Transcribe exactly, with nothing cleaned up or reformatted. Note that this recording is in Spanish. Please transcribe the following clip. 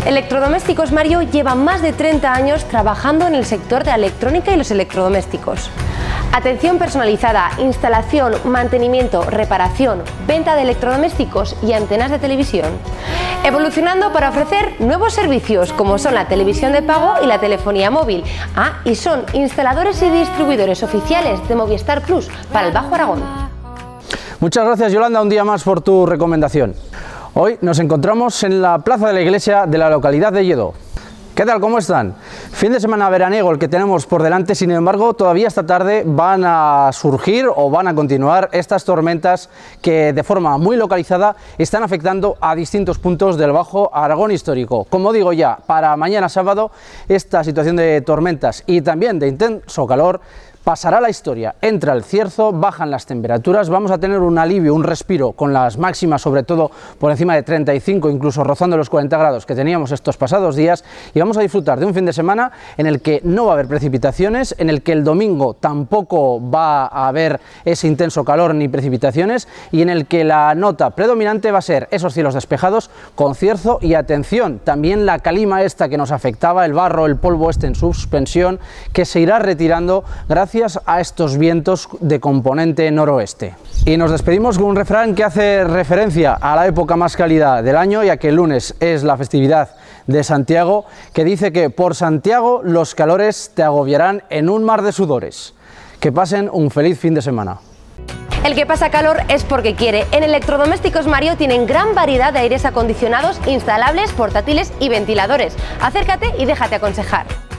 Electrodomésticos Mario lleva más de treinta años trabajando en el sector de la electrónica y los electrodomésticos. Atención personalizada, instalación, mantenimiento, reparación, venta de electrodomésticos y antenas de televisión. Evolucionando para ofrecer nuevos servicios como son la televisión de pago y la telefonía móvil. Ah, y son instaladores y distribuidores oficiales de Movistar Plus para el Bajo Aragón. Muchas gracias, Yolanda, un día más por tu recomendación. Hoy nos encontramos en la plaza de la iglesia de la localidad de Lledó. ¿Qué tal? ¿Cómo están? Fin de semana veraniego el que tenemos por delante, sin embargo, todavía esta tarde van a surgir o van a continuar estas tormentas que de forma muy localizada están afectando a distintos puntos del Bajo Aragón histórico. Como digo ya, para mañana sábado esta situación de tormentas y también de intenso calor pasará la historia, entra el cierzo, bajan las temperaturas, vamos a tener un alivio, un respiro con las máximas, sobre todo por encima de treinta y cinco, incluso rozando los cuarenta grados que teníamos estos pasados días, y vamos a disfrutar de un fin de semana en el que no va a haber precipitaciones, en el que el domingo tampoco va a haber ese intenso calor ni precipitaciones, y en el que la nota predominante va a ser esos cielos despejados con cierzo y atención, también la calima esta que nos afectaba, el barro, el polvo este en suspensión, que se irá retirando gracias a estos vientos de componente noroeste. Y nos despedimos con un refrán que hace referencia a la época más cálida del año, ya que el lunes es la festividad de Santiago, que dice que por Santiago los calores te agobiarán en un mar de sudores. Que pasen un feliz fin de semana. El que pasa calor es porque quiere. En Electrodomésticos Mario tienen gran variedad de aires acondicionados instalables, portátiles y ventiladores. Acércate y déjate aconsejar.